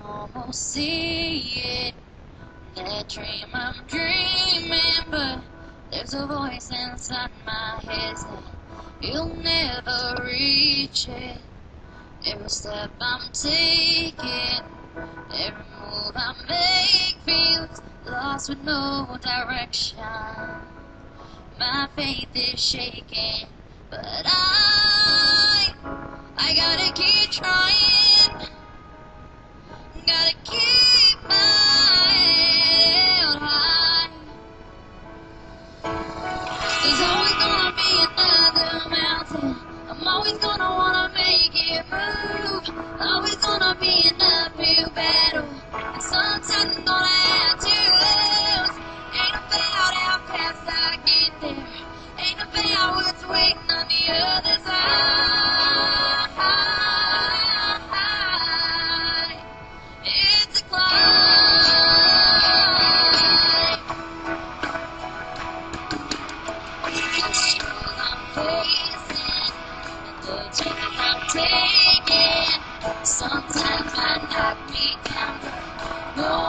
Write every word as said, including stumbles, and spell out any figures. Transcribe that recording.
almost see it. That dream I'm dreaming, but there's a voice inside my head saying you'll never reach it. Every step I'm taking, every move I make feels lost with no direction. My faith is shaking, but I, I gotta keep trying. Gotta keep my head high. There's always gonna be another mountain. I'm always gonna wanna make it move. Always gonna be an uphill battle, and sometimes I'm gonna have to lose. Ain't about how fast I get there. Ain't about what's waiting on the other side. It's a climb. The struggles I'm facing, the chances I'm taking, sometimes might knock me down. No